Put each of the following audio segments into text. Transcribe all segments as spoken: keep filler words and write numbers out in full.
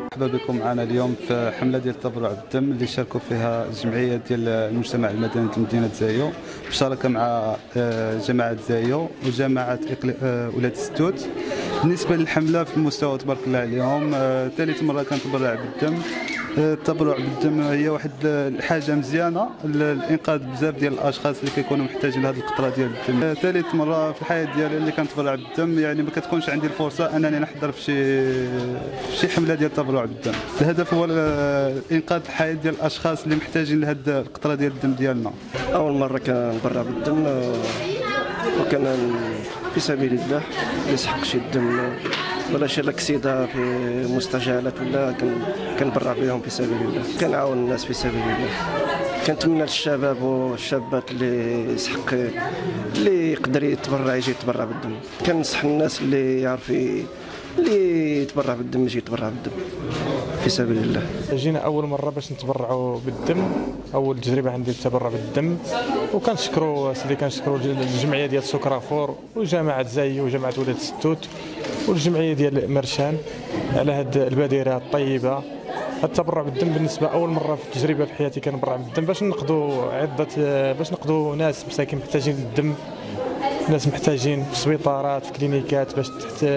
مرحبا بكم معنا اليوم في حمله ديال التبرع بالدم اللي شاركوا فيها الجمعيه ديال المجتمع المدني لمدينه زايو بالشراكه مع جماعه زايو وجماعه ولاد الستوت. بالنسبه للحمله في المستوى تبارك الله عليهم ثالث مره كنتبرع بالدم. التبرع بالدم هي واحد الحاجه مزيانه لانقاذ بزاف ديال الاشخاص اللي كيكونوا محتاجين لهذه القطره ديال الدم. ثالث مره في الحياه ديالي اللي كنتبرع بالدم، يعني ما كتكونش عندي الفرصه انني نحضر في شي في شي حمله ديال التبرع بالدم. الهدف هو انقاذ الحياه ديال الاشخاص اللي محتاجين لهذه القطره ديال الدم ديالنا. اول مره كنتبرع بالدم وكان في سبيل الله، ما يسحقش الدم ولا شي لاكسيدا في مستشفيات ولا كنبرع بهم في سبيل الله، كنعاون الناس في سبيل الله. كنتمنى للشباب والشابات اللي يسحق اللي يقدر يتبرع يجي يتبرع بالدم. كنصح الناس اللي يعرف اللي يتبرع بالدم يجي يتبرع بالدم في سبيل الله. جينا اول مره باش نتبرعوا بالدم، اول تجربه عندي التبرع بالدم، وكنشكروا سيدي كنشكروا الجمعيه ديال سكرافور وجماعه زايو وجماعه ولاد الستوت والجمعيه ديال مرشان على هذه البادره الطيبه. التبرع بالدم بالنسبه اول مره في التجربه في حياتي كنبرع بالدم باش نقضوا عده باش نقضوا ناس مساكين محتاجين للدم، ناس محتاجين في سبيطارات في كلينيكات باش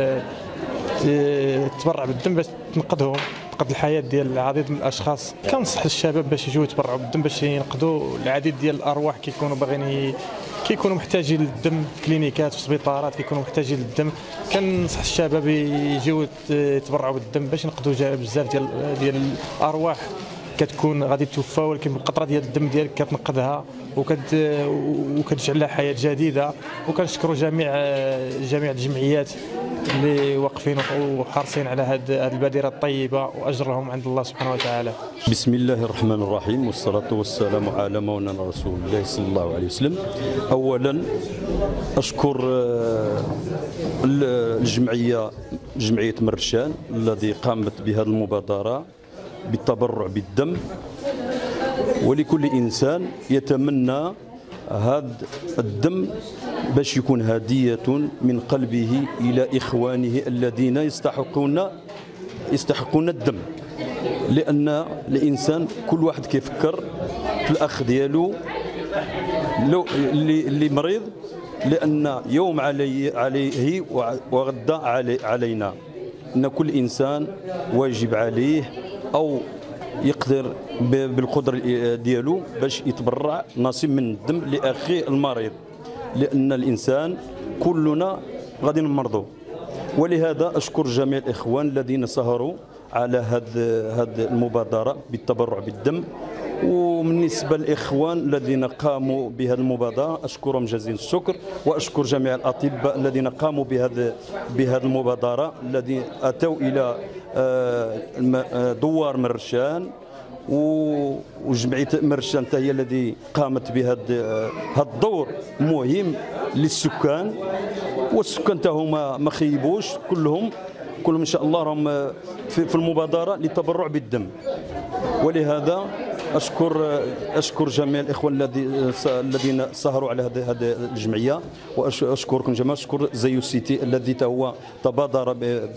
تتبرع بالدم باش تنقذهم تنقذ الحياه ديال العديد من الاشخاص. كنصح الشباب باش يجيو يتبرعوا بالدم باش ينقذوا العديد ديال الارواح كيكونوا باغيين كيكونوا محتاجين للدم في كلينيكات في سبيطارات كيكونوا محتاجين للدم. كنصح الشباب يجيو يتبرعوا بالدم باش ينقذوا بزاف ديال ديال الارواح كتكون غادي توفى، ولكن بالقطره ديال الدم ديالك كتنقذها وكتجعل لها حياه جديده. وكنشكروا جميع جميع الجمعيات اللي واقفين وحريصين على هذه البادره الطيبه واجرهم عند الله سبحانه وتعالى. بسم الله الرحمن الرحيم، والصلاه والسلام على مولانا رسول الله صلى الله عليه وسلم. اولا اشكر الجمعيه جمعيه مرشان الذي قامت بهذه المبادره بالتبرع بالدم، ولكل انسان يتمنى هذا الدم باش يكون هدية من قلبه إلى إخوانه الذين يستحقون يستحقون الدم. لأن الإنسان كل واحد كيفكر في الأخ ديالو لو اللي اللي مريض، لأن يوم علي عليه وغدا علي علينا. أن كل إنسان واجب عليه أو يقدر بالقدر ديالو باش يتبرع نصيب من الدم لأخيه المريض، لأن الإنسان كلنا غادي نمرضوا. ولهذا أشكر جميع الإخوان الذين سهروا على هذه هذه المبادرة بالتبرع بالدم. وبالنسبة للإخوان الذين قاموا بهذه المبادرة أشكرهم جزيل الشكر، وأشكر جميع الأطباء الذين قاموا بهذه بهذه المبادرة، الذين أتوا إلى دوار مرشان وجمعيه مرشان حتى هي الذي قامت بهذا هذا الدور مهم للسكان. والسكان حتى هما ما خيبوش، كلهم كلهم ان شاء الله راهم في المبادره للتبرع بالدم. ولهذا اشكر اشكر جميع الاخوان الذين سهروا على هذه هذه الجمعيه، واشكركم جميعا. اشكر زيو سيتي الذي هو تبادر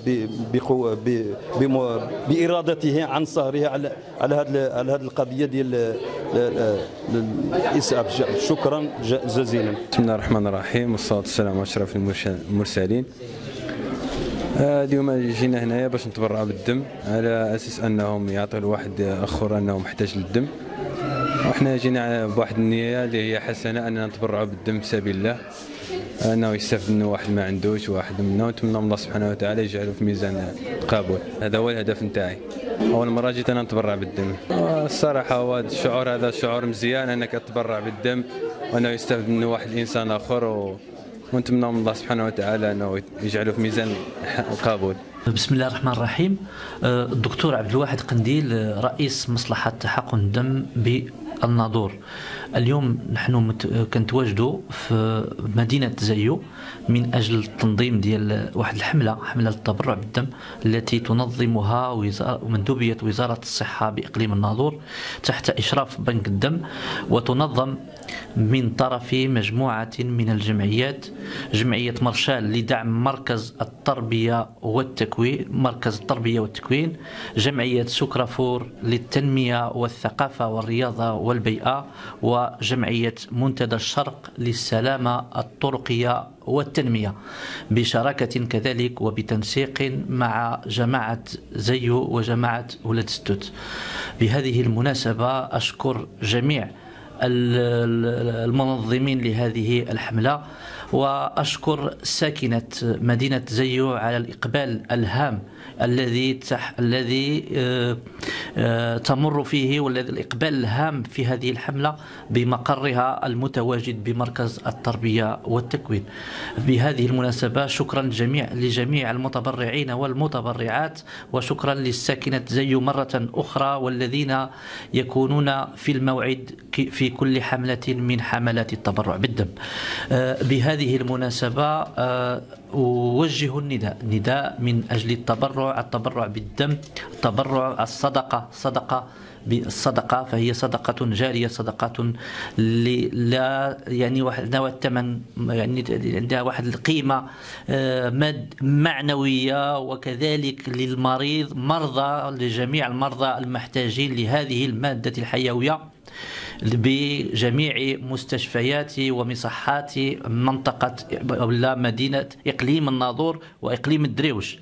بارادته عن سهره على على هذه على هذه القضيه ديال الاسعاف. شكرا جزيلا. بسم الله الرحمن الرحيم، والصلاه والسلام على اشرف المرسلين. اليوم جينا هنايا باش نتبرعوا بالدم على اساس انهم يعطوا لواحد اخر انه محتاج للدم، وحنا جينا بواحد النيه اللي هي حسنه اننا نتبرعوا بالدم في سبيل الله، انه يستفد منه واحد ما عندوش واحد منا، ونتمنى الله سبحانه وتعالى يجعله في ميزان القبول. هذا هو الهدف نتاعي. اول مره جيت انا نتبرع بالدم، الصراحه هو هذا الشعور هذا شعور مزيان انك تتبرع بالدم وانه يستفد منه واحد الانسان اخر، و ونتمنى من الله سبحانه وتعالى انه يجعله في ميزان القبول. بسم الله الرحمن الرحيم. الدكتور عبد الواحد قنديل رئيس مصلحة تحقن الدم بالناظور. اليوم نحن كنتواجدوا في مدينة زايو من أجل تنظيم ديال واحد الحملة حملة التبرع بالدم التي تنظمها وزارة مندوبية وزارة الصحة بإقليم الناظور تحت إشراف بنك الدم، وتنظم من طرف مجموعة من الجمعيات، جمعية مرشال لدعم مركز التربية والتكوين مركز التربية والتكوين، جمعية سكرافور للتنمية والثقافة والرياضة والبيئة، وجمعية منتدى الشرق للسلامة الطرقية والتنمية، بشراكة كذلك وبتنسيق مع جماعة زايو وجماعة ولاد ستوت. بهذه المناسبة أشكر جميع المنظمين لهذه الحملة، وأشكر ساكنة مدينة زايو على الإقبال الهام الذي تح... الذي آه آه تمر فيه، والذي الإقبال الهام في هذه الحملة بمقرها المتواجد بمركز التربية والتكوين. بهذه المناسبة شكرا جميع لجميع المتبرعين والمتبرعات، وشكرا للساكنة زايو مرة أخرى والذين يكونون في الموعد في كل حملة من حملات التبرع بالدم. آه بهذه المناسبة آه أوجه النداء نداء من أجل التبرع التبرع بالدم، التبرع الصدقة صدقة بالصدقة، فهي صدقة جارية، صدقة لا يعني واحد نوع الثمن، يعني عندها واحد القيمة ماد معنوية، وكذلك للمريض مرضى لجميع المرضى المحتاجين لهذه المادة الحيوية بجميع مستشفيات ومصحات منطقة ولا مدينة إقليم الناظور وإقليم الدريوش.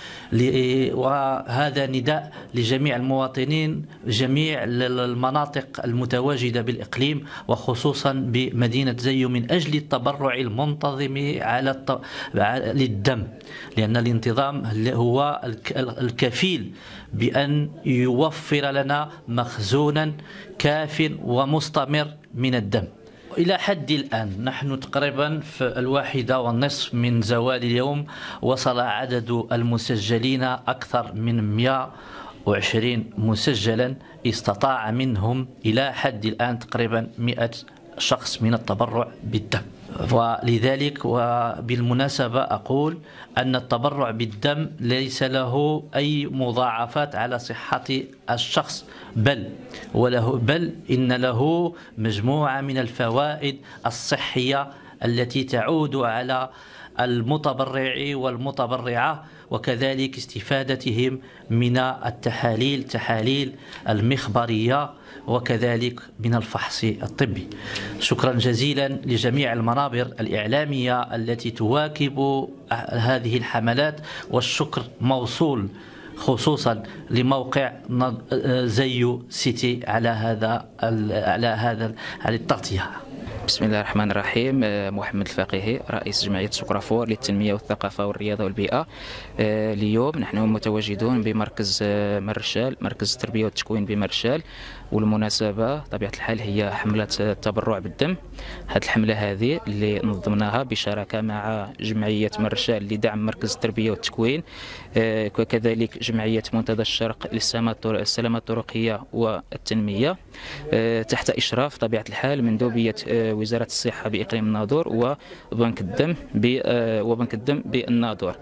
وهذا نداء لجميع المواطنين جميع المناطق المتواجدة بالإقليم، وخصوصا بمدينة زايو، من أجل التبرع المنتظم على الط... للدم، لأن الانتظام هو الكفيل بأن يوفر لنا مخزونا كاف ومستمر من الدم. إلى حد الآن نحن تقريبا في الواحدة والنصف من زوال اليوم، وصل عدد المسجلين أكثر من مئة وعشرين مسجلا، استطاع منهم إلى حد الآن تقريبا مئة شخص من التبرع بالدم. ولذلك وبالمناسبة أقول أن التبرع بالدم ليس له أي مضاعفات على صحة الشخص، بل وله بل إن له مجموعة من الفوائد الصحية التي تعود على المتبرع والمتبرعة، وكذلك استفادتهم من التحاليل تحاليل المخبرية، وكذلك من الفحص الطبي. شكرا جزيلا لجميع المنابر الإعلامية التي تواكب هذه الحملات، والشكر موصول خصوصا لموقع زايو سيتي على هذا على هذا على التغطية. بسم الله الرحمن الرحيم. محمد الفقيهي، رئيس جمعية سكرافور للتنمية والثقافة والرياضة والبيئة. اليوم نحن متواجدون بمركز مرشال، مركز التربية والتكوين بمرشال، والمناسبة طبيعة الحال هي حملة التبرع بالدم. هذه الحملة هذه اللي نظمناها بشراكة مع جمعية مرشال لدعم مركز التربية والتكوين، وكذلك جمعية منتدى الشرق للسلامة الطرقية والتنمية، تحت إشراف طبيعة الحال مندوبية وزارة الصحة بإقليم الناظور وبنك الدم وبنك الدم بالناظور.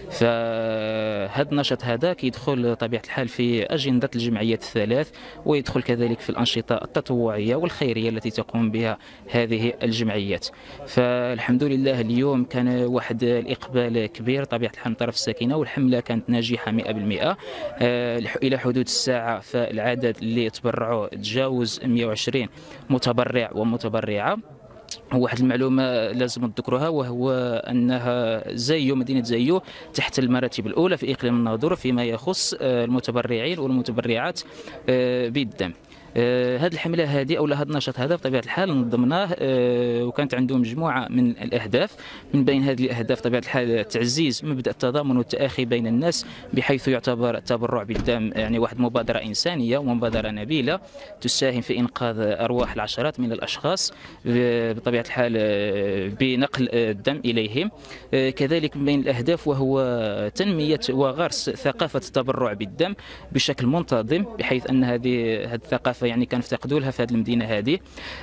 فهذا النشاط هذا كيدخل طبيعة الحال في أجندة الجمعيات الثلاث، ويدخل كذلك في الأنشطة التطوعية والخيرية التي تقوم بها هذه الجمعيات. فالحمد لله اليوم كان واحد الإقبال كبير طبيعة الحال من طرف الساكنة، والحملة كانت ناجحة مئة بالمئة. إلى حدود الساعة فالعدد اللي تبرعوا تجاوز مئة وعشرين متبرع ومتبرعة. واحد المعلومة لازم نذكرها، وهو أنها زايو مدينة زايو تحت المراتب الأولى في إقليم الناظور فيما يخص المتبرعين والمتبرعات بالدم. هذه الحملة هذه أو هذا النشاط هذا بطبيعة الحال نظمناه، وكانت عنده مجموعة من الأهداف. من بين هذه الأهداف طبيعة الحال تعزيز مبدأ التضامن والتآخي بين الناس، بحيث يعتبر التبرع بالدم يعني واحد مبادرة إنسانية ومبادرة نبيلة تساهم في إنقاذ أرواح العشرات من الأشخاص بطبيعة الحال بنقل الدم إليهم. كذلك من بين الأهداف وهو تنمية وغرس ثقافة التبرع بالدم بشكل منتظم، بحيث أن هذه الثقافة يعني كنفتقدوا لها في هذه المدينه هذه.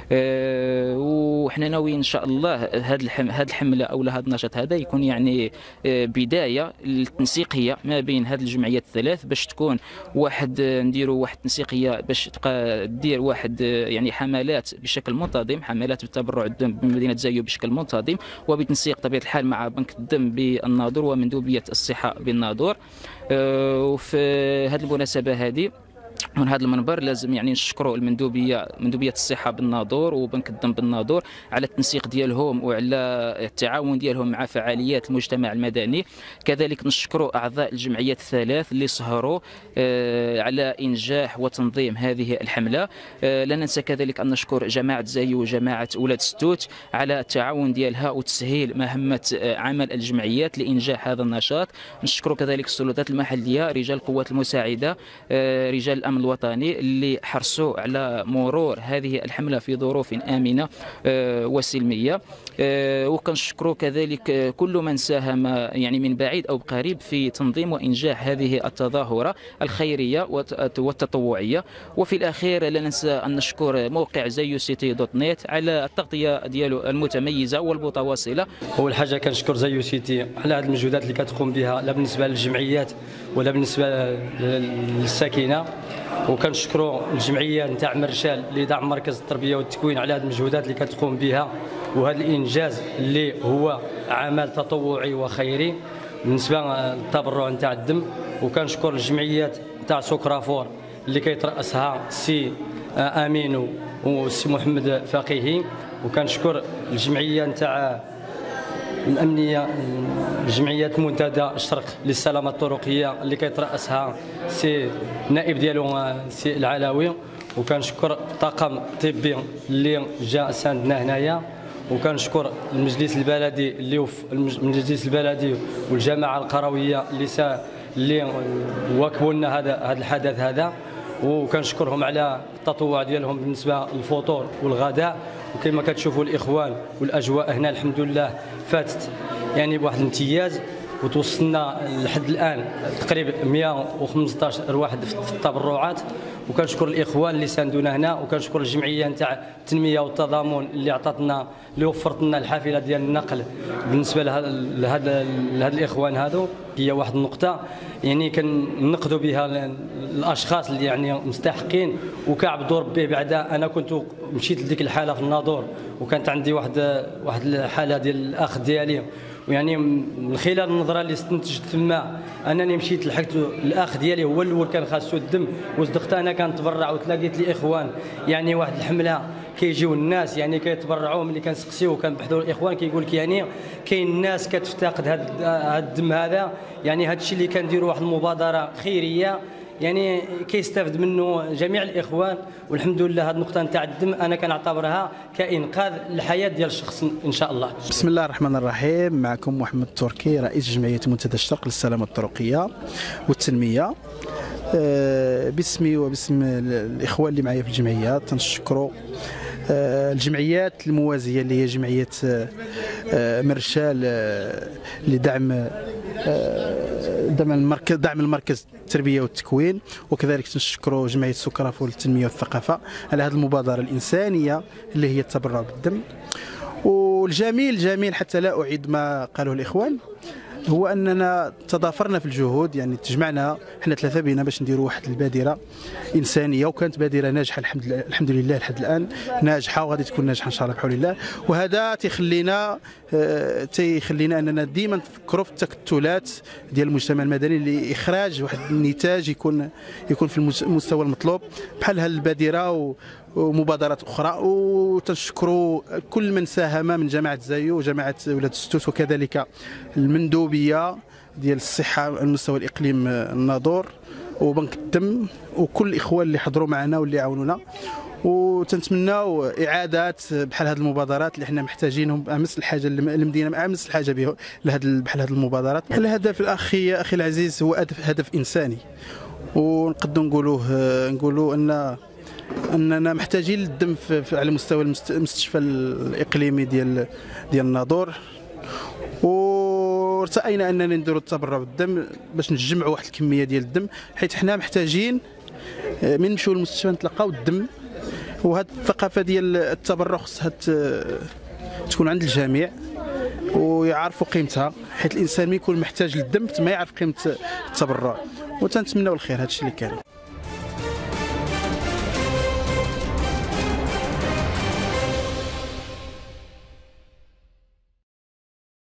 وحنا ناويين ان شاء الله هذه هذه الحمله او هذا النشاط هذا يكون يعني بدايه للتنسيقيه ما بين هذه الجمعيات الثلاث، باش تكون واحد نديروا واحد تنسيقيه باش تبقى دير واحد يعني حملات بشكل منتظم، حملات بالتبرع الدم بمدينه زايو بشكل منتظم وبتنسيق طبيعه الحال مع بنك الدم بالناظور ومندوبيه الصحه بالناظور. وفي هذه المناسبه هذه من هذا المنبر لازم يعني نشكروا المندوبيه مندوبيه الصحه بالناظور وبنك الدم بالناظور على التنسيق ديالهم وعلى التعاون ديالهم مع فعاليات المجتمع المدني. كذلك نشكروا اعضاء الجمعيات الثلاث اللي سهروا على انجاح وتنظيم هذه الحمله. لا ننسى كذلك ان نشكر جماعه زايو وجماعه اولاد ستوت على التعاون ديالها وتسهيل مهمه عمل الجمعيات لانجاح هذا النشاط. نشكروا كذلك السلطات المحليه، رجال القوات المساعده، رجال الامن الوطني اللي حرصوا على مرور هذه الحمله في ظروف امنه وسلميه. وكنشكروا كذلك كل من ساهم يعني من بعيد او قريب في تنظيم وانجاح هذه التظاهره الخيريه والتطوعيه. وفي الاخير لا ننسى ان نشكر موقع زايو سيتي دوت نت على التغطيه ديالو المتميزه والمتواصله. اول حاجه كنشكر زايو سيتي على هذه المجهودات اللي كتقوم بها، لا بالنسبه للجمعيات ولا بالنسبه للساكنه. وكنشكروا الجمعيه نتاع مرشال اللي دعم مركز التربيه والتكوين على هذه المجهودات اللي كتقوم بها وهذا الانجاز اللي هو عمل تطوعي وخيري بالنسبه للتبرع نتاع الدم. وكنشكر الجمعيات نتاع سكرافور اللي كيترأسها السي امين والسي محمد فقيهي. وكنشكر الجمعيه نتاع الامنيه جمعيه منتدى الشرق للسلامه الطرقيه اللي كيترأسها سي النائب ديالو سي العلاوي. وكنشكر الطاقم الطبي اللي جاء ساندنا هنايا. وكنشكر المجلس البلدي اللي وف المجلس البلدي والجماعه القرويه اللي سا اللي واكبوا لنا هذا هذا الحدث هذا. وكنشكرهم على التطوع ديالهم بالنسبه للفطور والغداء. وكما كتشوفوا الاخوان والاجواء هنا الحمد لله فاتت يعني بواحد الامتياز. وتوصلنا لحد الان تقريبا مئة وخمسطاش واحد في التبرعات. وكنشكر الاخوان اللي ساندونا هنا. وكنشكر الجمعيه نتاع التنميه والتضامن اللي عطاتنا اللي وفرت لنا الحافله ديال النقل بالنسبه لهذا لهذا لهذا الاخوان هذو. هي واحد النقطه يعني كنقدوا بها الاشخاص اللي يعني مستحقين وكعبدوا ربي. بعدا انا كنت مشيت لديك الحاله في الناظور وكانت عندي واحد واحد الحاله ديال الاخ ديالي، ويعني من خلال النظره اللي استنتجت تما انني مشيت لحقت الاخ ديالي هو الاول كان خاصو الدم. وصدقت انا كنتبرع وتلاقيت الاخوان يعني واحد الحمله كيجيو الناس يعني كيتبرعوا. ملي كنسقسيو وكنبحثوا الاخوان كيقول لك يعني كاين الناس كتفتقد هذا الدم هذا. يعني هذا الشيء اللي كنديروا واحد المبادره خيريه يعني كيستافد منه جميع الاخوان. والحمد لله هذه النقطه نتاع الدم انا كنعتبرها كانقاذ الحياه ديال الشخص ان شاء الله. بسم الله الرحمن الرحيم. معكم محمد التركي رئيس جمعيه منتدى الشرق للسلامه الطرقيه والتنميه. باسمي وباسم الاخوان اللي معايا في الجمعيه تنشكروا الجمعيات الموازيه اللي هي جمعيه مرشال لدعم دعم المركز دعم المركز التربيه والتكوين. وكذلك نشكروا جمعيه سكرافور للتنميه والثقافه على هذه المبادره الانسانيه اللي هي التبرع بالدم. والجميل جميل حتى لا اعيد ما قاله الاخوان هو اننا تضافرنا في الجهود، يعني تجمعنا احنا ثلاثه بينا باش نديروا واحد البادره انسانيه. وكانت بادره ناجحه الحمد لله الحمد لله لحد الان ناجحه وغادي تكون ناجحه ان شاء الله بحول الله. وهذا تيخلينا اه تيخلينا اننا ديما نفكروا في التكتلات ديال المجتمع المدني لاخراج واحد النتاج يكون يكون في المستوى المطلوب بحال هذه البادره ومبادرات اخرى. وتنشكروا كل من ساهم من جماعه زايو وجماعه ولاد ستوت وكذلك المندوبيه ديال الصحه على مستوى الاقليم الناظور وبنك الدم وكل الاخوان اللي حضروا معنا واللي عاونونا. وتنتمناو اعادات بحال هذه المبادرات اللي حنا محتاجينهم امس الحاجه المدينه امس الحاجه به لهذا بحال هذه المبادرات. الهدف الاخي اخي العزيز هو هدف انساني ونقدروا نقولوه نقولوا ان اننا محتاجين للدم على مستوى المستشفى الاقليمي ديال ديال الناظور. وارتأينا اننا نديروا التبرع بالدم باش نجمعوا واحد الكميه ديال الدم حيت حنا محتاجين من نمشيو للمستشفى نتلقاو الدم. وهذه الثقافه ديال التبرع خصها تكون عند الجميع ويعرفوا قيمتها، حيت الانسان ملي يكون محتاج للدم ما يعرف قيمه التبرع. وتنتمناو الخير، هذا الشيء اللي كان.